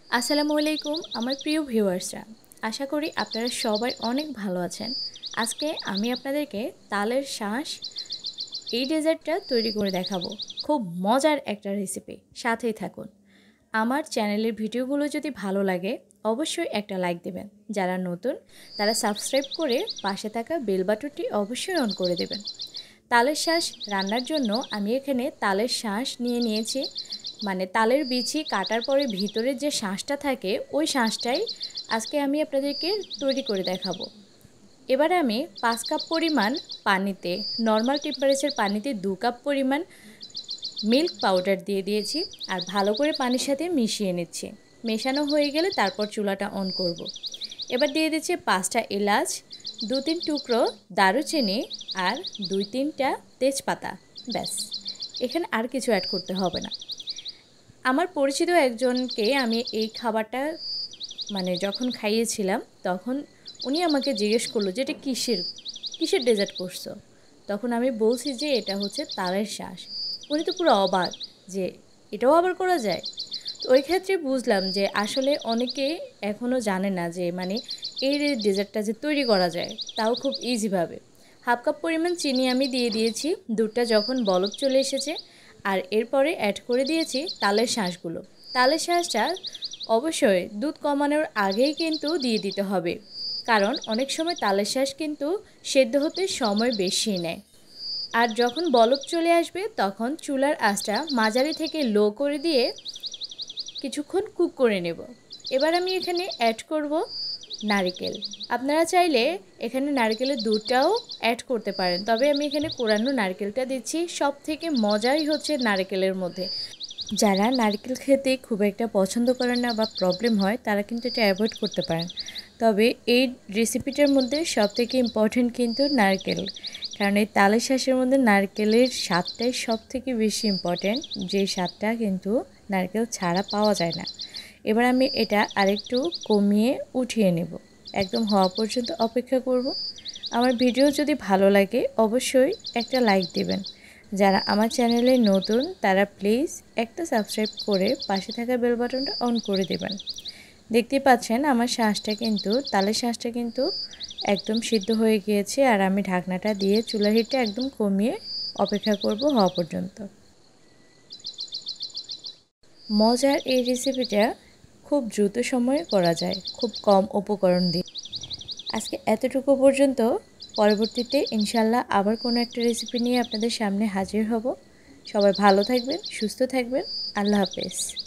আসসালামু আলাইকুম আমার প্রিয় ভিউয়ার্সরা, আশা করি আপনারা সবাই অনেক ভালো আছেন। আজকে আমি আপনাদেরকে তালের শাঁস এই ডেজার্টটা তৈরি করে দেখাবো। খুব মজার একটা রেসিপি, সাথেই থাকুন। আমার চ্যানেলের ভিডিওগুলো যদি ভালো লাগে অবশ্যই একটা লাইক দেবেন। যারা নতুন তারা সাবস্ক্রাইব করে পাশে থাকা বেল বাটনটি অবশ্যই অন করে দেবেন। তালের শাঁস রান্নার জন্য আমি এখানে তালের শাঁস নিয়েছি, মানে তালের বিচি কাটার পরে ভিতরে যে শাঁসটা থাকে ওই শাঁসটাই আজকে আমি আপনাদেরকে তৈরি করে দেখাবো। এবার আমি 5 কাপ পরিমাণ পানিতে, নর্মাল টেম্পারেচার পানিতে 2 কাপ পরিমাণ মিল্ক পাউডার দিয়ে দিয়েছি আর ভালো করে পানির সাথে মিশিয়ে নিচ্ছি। মেশানো হয়ে গেলে তারপর চুলাটা অন করব। এবার দিয়ে দিচ্ছি 5টা এলাচ, 2-3 টুকরো দারুচিনি আর 2-3টা তেজপাতা। ব্যাস, এখানে আর কিছু অ্যাড করতে হবে না। আমার পরিচিত একজনকে আমি এই খাবারটা যখন খাইয়েছিলাম তখন উনি আমাকে জিজ্ঞেস করলো যে এটা কিসের ডেজার্ট করছো। তখন আমি বলছি যে এটা হচ্ছে তালের শাঁস। উনি তো পুরো অবাক যে এটাও আবার করা যায়। তো ওই ক্ষেত্রে বুঝলাম যে আসলে অনেকে এখনও জানে না যে এই ডেজার্টটা যে তৈরি করা যায়, তাও খুব ইজিভাবে। হাফ কাপ পরিমাণ চিনি আমি দিয়ে দিয়েছি। দুধটা যখন বলক চলে এসেছে আর এরপরে অ্যাড করে দিয়েছি তালের শাঁসগুলো। তালের শাঁসটা অবশ্যই দুধ কমানোর আগেই কিন্তু দিয়ে দিতে হবে, কারণ অনেক সময় তালের শাঁস কিন্তু সেদ্ধ হতে সময় বেশি নেয়। আর যখন বলক চলে আসবে তখন চুলার আঁচটা মাঝারি থেকে লো করে দিয়ে কিছুক্ষণ কুক করে নেব। এবার আমি এখানে অ্যাড করব নারকেল। আপনারা চাইলে এখানে নারকেলের দুধটাও অ্যাড করতে পারেন, তবে আমি এখানে কোরানো নারকেলটা দিচ্ছি। সব থেকে মজাই হচ্ছে নারকেলের মধ্যে। যারা নারকেল খেতে খুব একটা পছন্দ করেন না বা প্রবলেম হয় তারা কিন্তু এটা অ্যাভয়েড করতে পারেন। তবে এই রেসিপিটার মধ্যে সবথেকে ইম্পর্টেন্ট কিন্তু নারকেল, কারণ এই তালের শাঁসের মধ্যে নারকেলের স্বাদটাই সবথেকে বেশি ইম্পর্টেন্ট, যে স্বাদটা কিন্তু নারকেল ছাড়া পাওয়া যায় না। এবার আমি এটা আরেকটু কমিয়ে উঠিয়ে নেব, একদম হওয়া পর্যন্ত অপেক্ষা করব। আমার ভিডিও যদি ভালো লাগে অবশ্যই একটা লাইক দেবেন। যারা আমার চ্যানেলে নতুন তারা প্লিজ একটা সাবস্ক্রাইব করে পাশে থাকা বেল বাটনটা অন করে দেবেন। দেখতে পাচ্ছেন আমার তালের শাঁসটা কিন্তু একদম সিদ্ধ হয়ে গিয়েছে আর আমি ঢাকনাটা দিয়ে চুলার হিটটা একদম কমিয়ে অপেক্ষা করব হওয়া পর্যন্ত। মজার এই রেসিপিটা খুব দ্রুত সময়ে করা যায়, খুব কম উপকরণ দিয়ে। আজকে এতটুকু পর্যন্ত। পরবর্তীতে ইনশাল্লাহ আবার কোনো একটা রেসিপি নিয়ে আপনাদের সামনে হাজির হব। সবাই ভালো থাকবেন, সুস্থ থাকবেন। আল্লাহ হাফেজ।